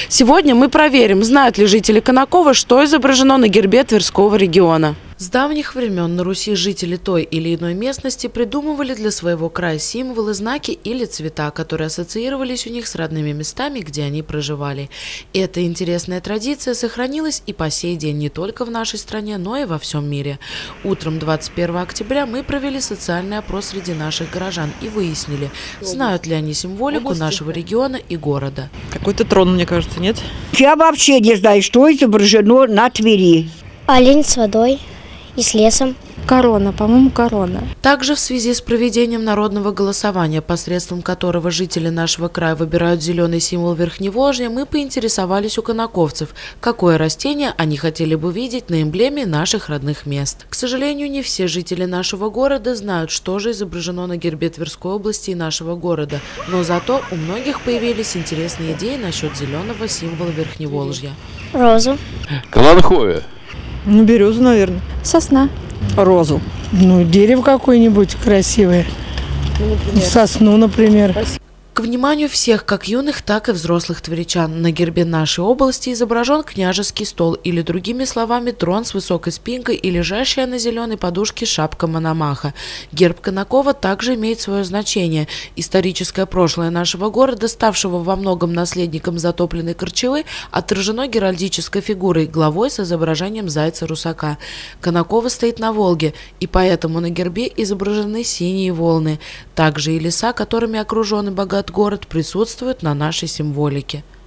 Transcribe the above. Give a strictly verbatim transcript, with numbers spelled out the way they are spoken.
Сегодня мы проверим, знают ли жители Конакова, что изображено на гербе Тверского региона. С давних времен на Руси жители той или иной местности придумывали для своего края символы, знаки или цвета, которые ассоциировались у них с родными местами, где они проживали. Эта интересная традиция сохранилась и по сей день не только в нашей стране, но и во всем мире. Утром двадцать первого октября мы провели социальный опрос среди наших горожан и выяснили, знают ли они символику нашего региона и города. Какой-то трон, мне кажется, нет? Я вообще не знаю, что изображено на Твери. Олень с водой и с лесом. Корона, по-моему, корона. Также в связи с проведением народного голосования, посредством которого жители нашего края выбирают зеленый символ Верхневолжья, мы поинтересовались у конаковцев, какое растение они хотели бы видеть на эмблеме наших родных мест. К сожалению, не все жители нашего города знают, что же изображено на гербе Тверской области и нашего города, но зато у многих появились интересные идеи насчет зеленого символа Верхневолжья. Розу. Каланхоя. Ну, березу, наверное. Сосна. Розу. Ну, дерево какое-нибудь красивое. Ну, например. Сосну, например. К вниманию всех, как юных, так и взрослых тверичан, на гербе нашей области изображен княжеский стол или, другими словами, трон с высокой спинкой и лежащая на зеленой подушке шапка Мономаха. Герб Конакова также имеет свое значение. Историческое прошлое нашего города, ставшего во многом наследником затопленной Корчевы, отражено геральдической фигурой, главой с изображением зайца-русака. Конаково стоит на Волге, и поэтому на гербе изображены синие волны. Также и леса, которыми окружен и богат город, присутствуют на нашей символике.